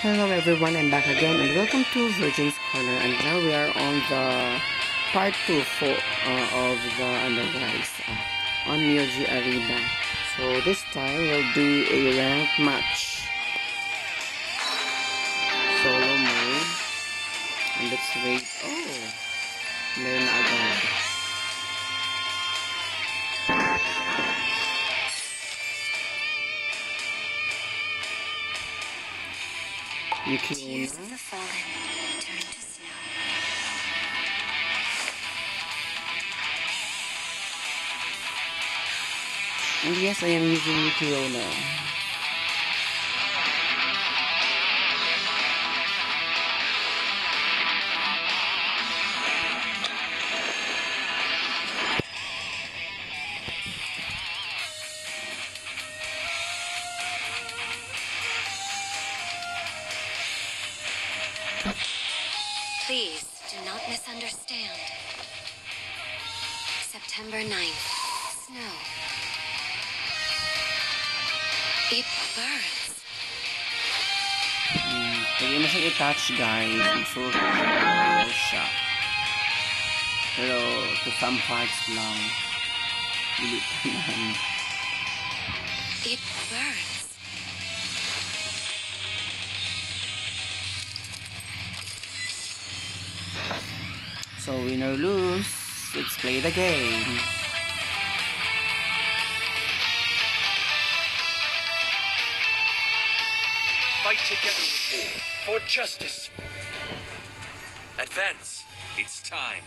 Hello everyone, I'm back again and welcome to Virgin's Corner, and now we are on the part 2 of the guys, on Myoji Arena. So this time we'll do a ranked match, solo mode, and let's wait. Oh, meron na agad. Yuki Onna. And yes, I am using Yuki Onna. Please do not misunderstand. September 9th, snow. It burns. Pwede mo siyang i-touch, guys. Masuot siya. Pero to some parts lang. Bilitan. It burns. So win or lose, let's play the game. Fight together with me for justice. Advance. It's time.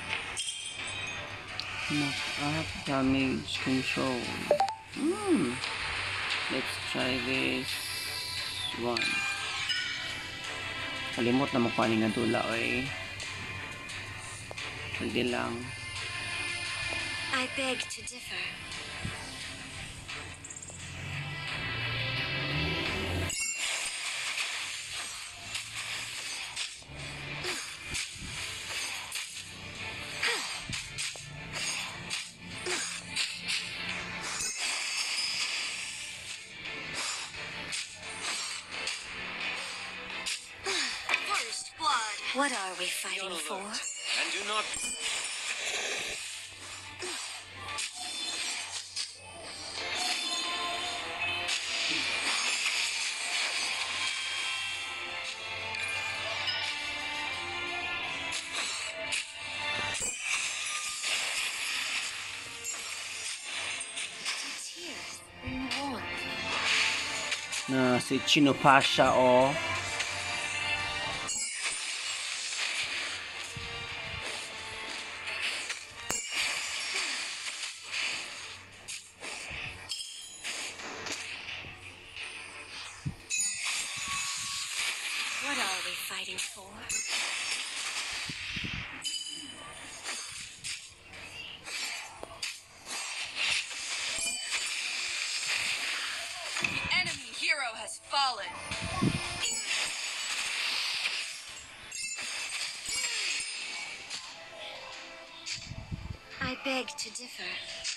Knock up, damage control. Let's try this one. Kalimot na makuha nga dula, oy. Pwede lang. I beg to differ. First blood. What are we fighting for? And do not. Tears in warmth. Na si Chinopasha, oh. What are we fighting for? The enemy hero has fallen. I beg to differ.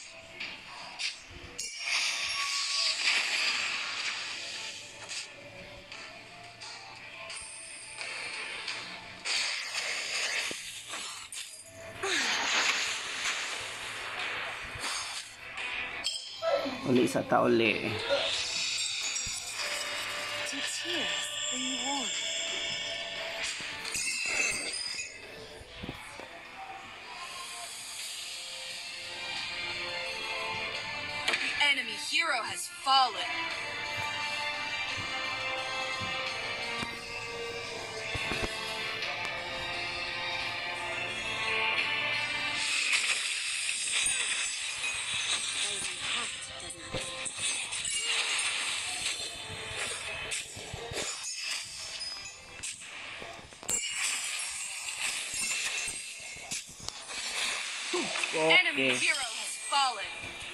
Uli sa tauli. To tears in warmth. The enemy hero has fallen. Blazing heart does not Enemy Okay. hero has fallen.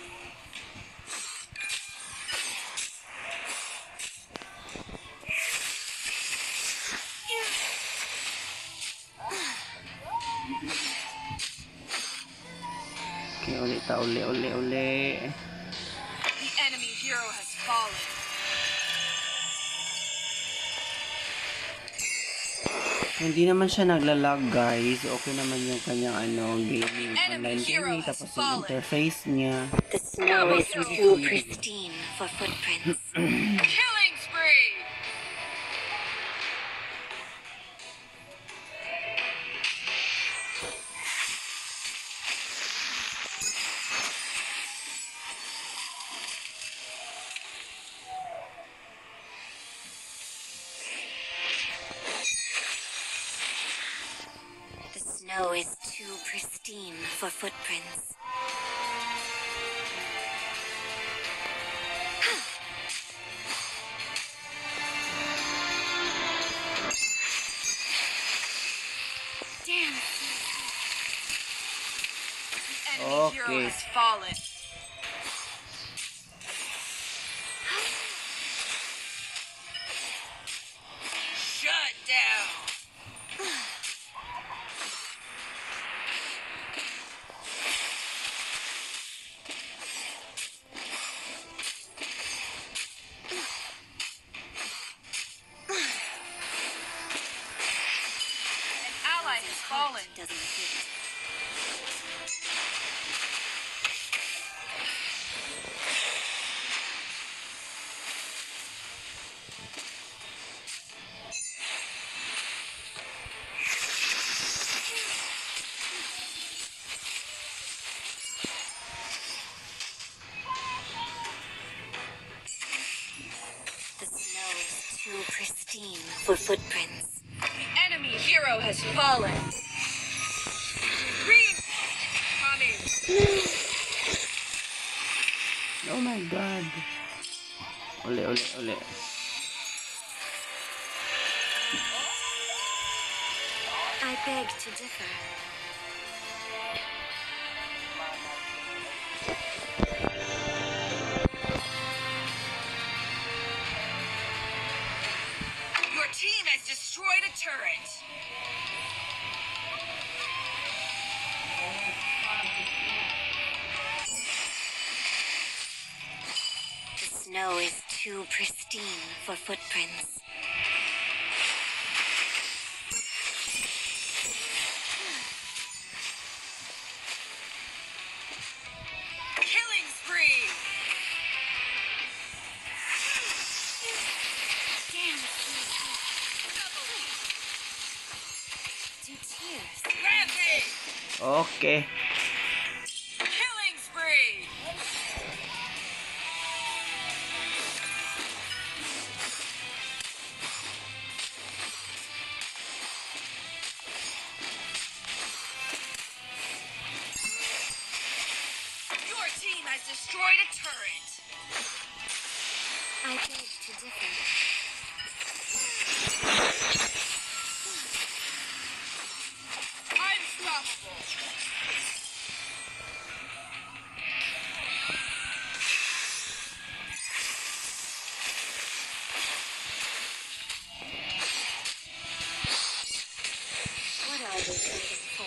Okay, uli tauli, uli. The enemy hero has fallen. Hindi naman siya naglalag, guys. Okay naman yung kanyang gaming, Enemy online hero gaming, has tapos yung fallen. interface niya. The snow is too pristine for footprints. Killing spree! The snow is too pristine for footprints. Damn. The enemy hero Okay. has fallen. Shut down. An ally has fallen. Doesn't hit. The snow is too pristine for footprints. The enemy hero has fallen. Coming. Oh my god. Uli. I beg to differ. Your team has destroyed a turret. The snow is too pristine for footprints. Killing spree. Damn. To tears. Rampage. Okay. Killing spree. Your team has destroyed a turret. I beg to differ. Unstoppable. What are they waiting for?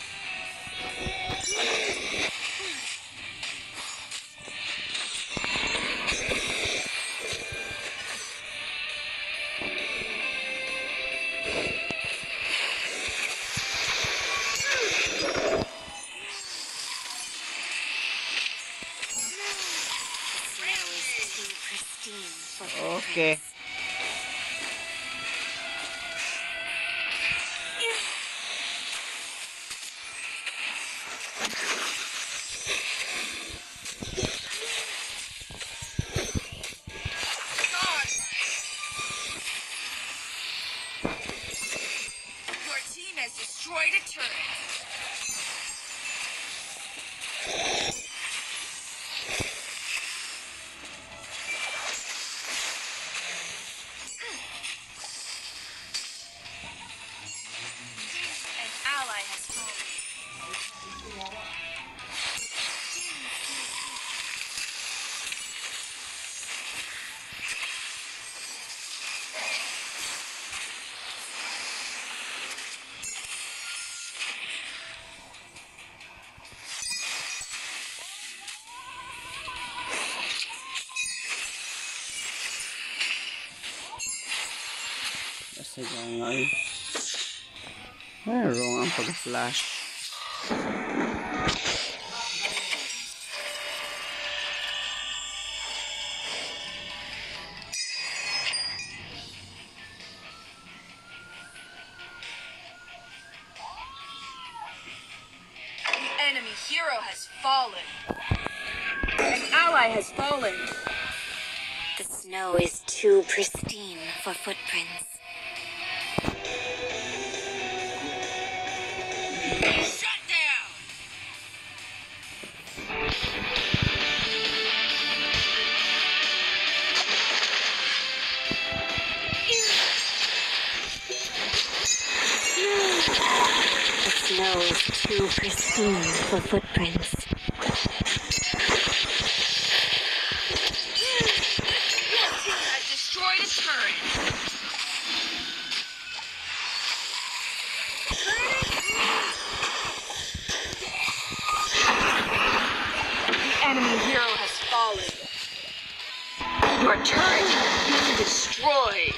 The snow is too pristine for Okay. footprints. Your team has destroyed a turret. An ally has fallen. Kasi nga Mayroong ang pag-flash. Enemy hero has fallen. An ally has fallen. The snow is too pristine for footprints. Shut down. The snow is too pristine for footprints. Your team has destroyed a turret. The enemy hero has fallen. Your turret has been destroyed.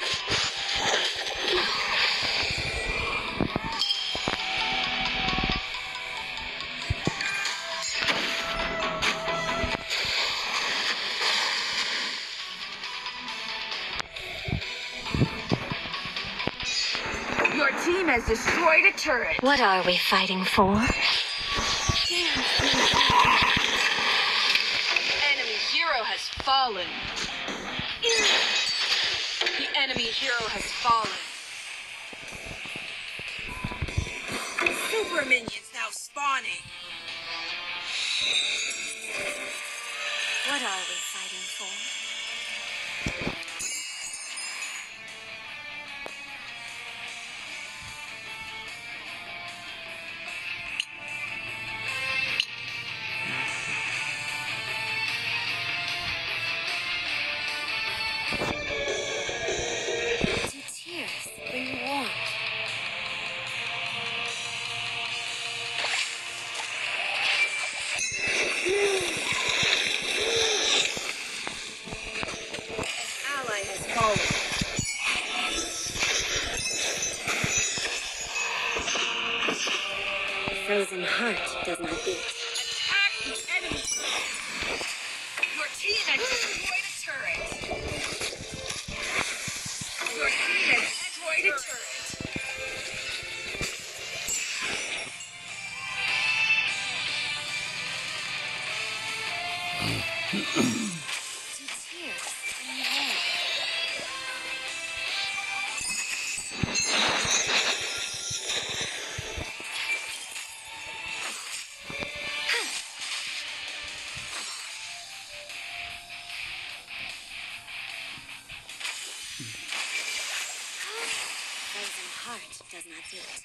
Your team has destroyed a turret. What are we fighting for? Enemy hero has fallen. The enemy hero has fallen. Super minions now spawning. What are we fighting for? Two tears bring warmth. Ally has fallen. A frozen heart does not beat. Attack the enemy. Your team has destroyed a turret. Your team has destroyed a turret. Two tears bring warmth. Frozen heart does not beat.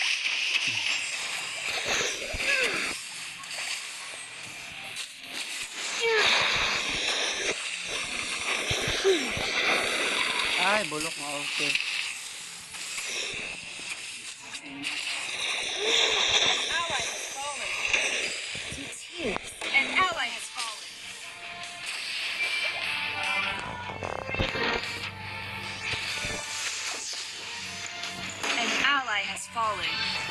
Ay, bulok na okay. Ally has fallen. Two tears. An ally has fallen. An ally has fallen.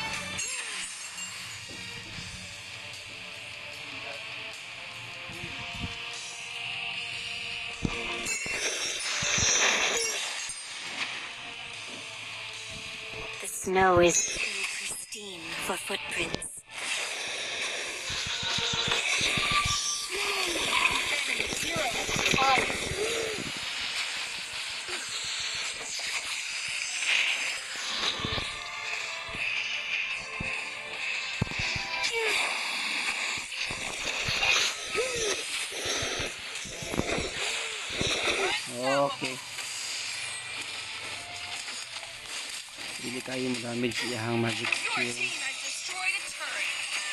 The snow is too pristine for footprints. Hero has fallen. Okay. Hindi tayo mag-damage iyahang magic Your skill. team has destroyed a turret.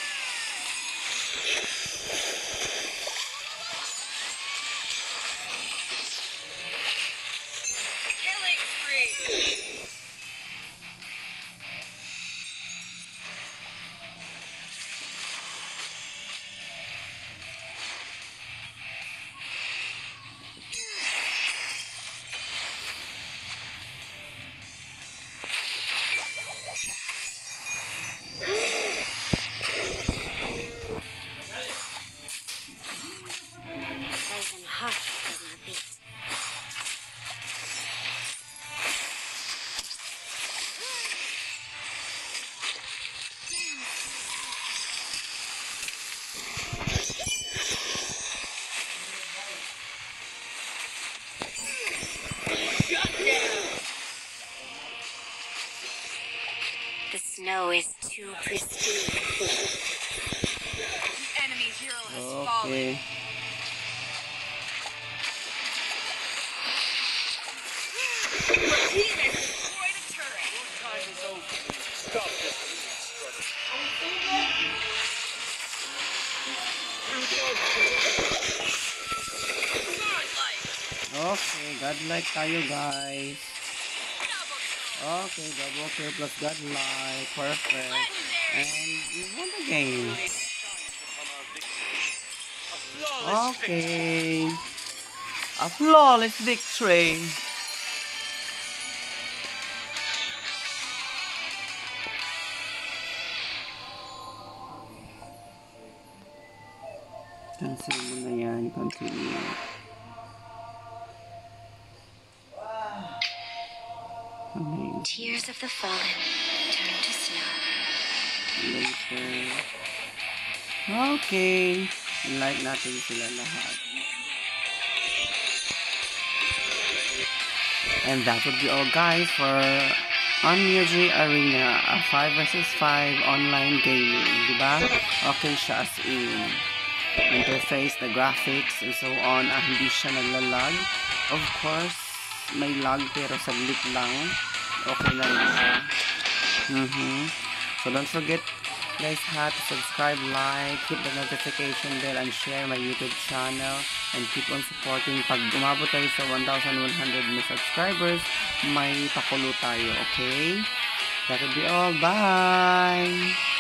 Killing spree. snow is too pristine for The enemy hero has fallen. Okay. Your team has destroyed a turret. Your time is over. Stop this struggle. Godlike. Okay, godlike tayo guys. Double kill. Okay, double kill plus godlike. Perfect. And we won the game. A flawless victory. Okay. A flawless victory. Cancel mo na yan. Continue. Okay. tears of the fallen turn to snow. Later. Okay. Like natin sila lahat. And that would be all guys for Onmyoji Arena, a 5 vs 5 online gaming, diba? Okay siya as in interface, the graphics, and so on. Hindi siya naglalag. Of course, may lag pero saglit lang. Okay lang siya. So don't forget guys to subscribe, like, hit the notification bell, and share my YouTube channel, and keep on supporting. Pag umabot tayo sa 1,100 na subscribers, may pakulo tayo, okay? That would be all. Bye!